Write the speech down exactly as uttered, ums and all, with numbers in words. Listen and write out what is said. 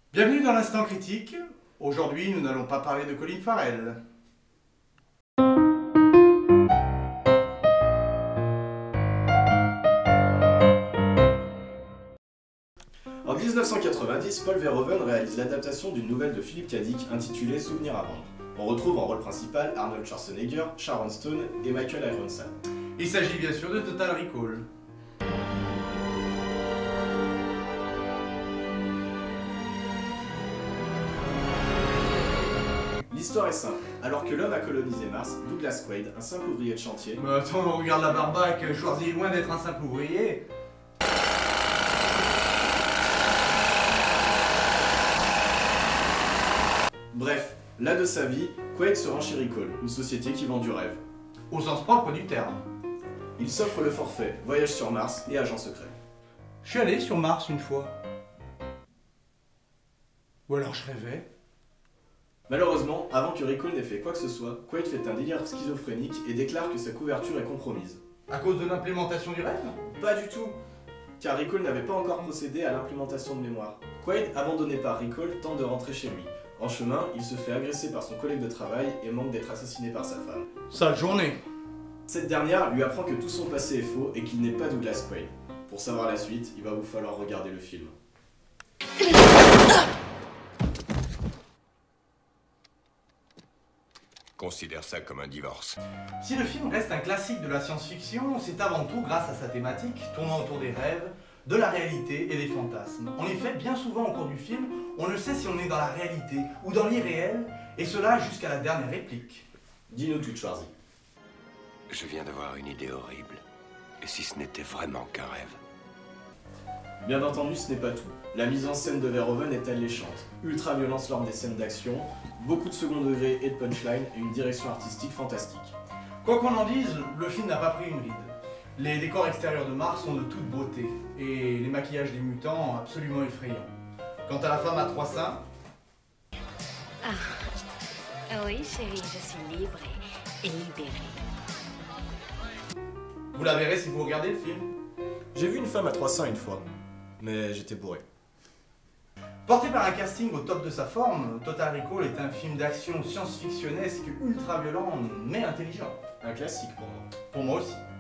Bienvenue dans l'Instant Critique. Aujourd'hui, nous n'allons pas parler de Colin Farrell. En mille neuf cent quatre-vingt-dix, Paul Verhoeven réalise l'adaptation d'une nouvelle de Philip K. Dick intitulée Souvenirs à vendre. On retrouve en rôle principal Arnold Schwarzenegger, Sharon Stone et Michael Ironside. Il s'agit bien sûr de Total Recall. L'histoire est simple. Alors que l'homme a colonisé Mars, Douglas Quaid, un simple ouvrier de chantier... Mais attends, on regarde la barbaque, Schwarzy est loin d'être un simple ouvrier. Bref, là de sa vie, Quaid se rend chez Recall, une société qui vend du rêve. Au sens propre du terme. Il s'offre le forfait, voyage sur Mars et agent secret. Je suis allé sur Mars une fois. Ou alors je rêvais. Malheureusement, avant que Recall n'ait fait quoi que ce soit, Quaid fait un délire schizophrénique et déclare que sa couverture est compromise. À cause de l'implémentation du rêve? Pas du tout, car Recall n'avait pas encore procédé à l'implémentation de mémoire. Quaid, abandonné par Recall, tente de rentrer chez lui. En chemin, il se fait agresser par son collègue de travail et manque d'être assassiné par sa femme. Sale journée. Cette dernière lui apprend que tout son passé est faux et qu'il n'est pas Douglas Quaid. Pour savoir la suite, il va vous falloir regarder le film. Considère ça comme un divorce. Si le film reste un classique de la science-fiction, c'est avant tout grâce à sa thématique tournant autour des rêves, de la réalité et des fantasmes. En effet, bien souvent au cours du film, on ne sait si on est dans la réalité ou dans l'irréel, et cela jusqu'à la dernière réplique. Dis-nous tout, Schwarzy. Je viens d'avoir une idée horrible. Et si ce n'était vraiment qu'un rêve? Bien entendu, ce n'est pas tout. La mise en scène de Verhoeven est alléchante. Ultra violence lors des scènes d'action, beaucoup de second degré et de punchline, et une direction artistique fantastique. Quoi qu'on en dise, le film n'a pas pris une ride. Les décors extérieurs de Mars sont de toute beauté, et les maquillages des mutants absolument effrayants. Quant à la femme à trois seins... Ah, oui chérie, je suis libre et, et libérée. Vous la verrez si vous regardez le film. J'ai vu une femme à trois seins une fois, mais j'étais bourré. Porté par un casting au top de sa forme, Total Recall est un film d'action science-fictionnesque ultra violent mais intelligent. Un classique pour moi. Pour moi aussi.